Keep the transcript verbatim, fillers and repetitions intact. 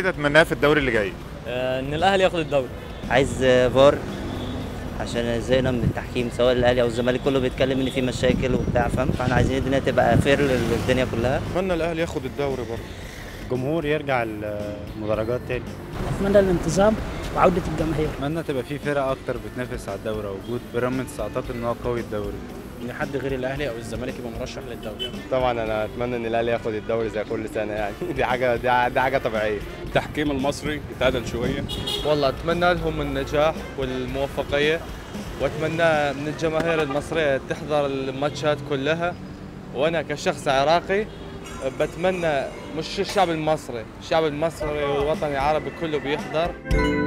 كده اتمناها في الدوري اللي جاي؟ آه، ان الاهلي ياخد الدوري. عايز فار عشان زهقنا من التحكيم، سواء الاهلي او الزمالك كله بيتكلم ان في مشاكل وبتاع، فاهم؟ فاحنا عايزين الدنيا تبقى فير للدنيا كلها. اتمنى الاهلي ياخد الدوري برضه. الجمهور يرجع المدرجات تاني. اتمنى الانتظام وعوده الجماهير. اتمنى تبقى في فرق اكتر بتنافس على الدوري، وجود بيراميدز اعتقد ان هو قوي الدوري. ان حد غير الاهلي او الزمالك يبقى مرشح للدوري. طبعا انا اتمنى ان الاهلي ياخد الدوري زي كل سنه يعني دي حاجه دي, دي حاجه طبيعيه. التحكيم المصري يتعدل شويه. والله اتمنى لهم النجاح والموفقيه، واتمنى من الجماهير المصريه تحضر الماتشات كلها. وانا كشخص عراقي بتمنى مش الشعب المصري، الشعب المصري والوطني العربي كله بيحضر.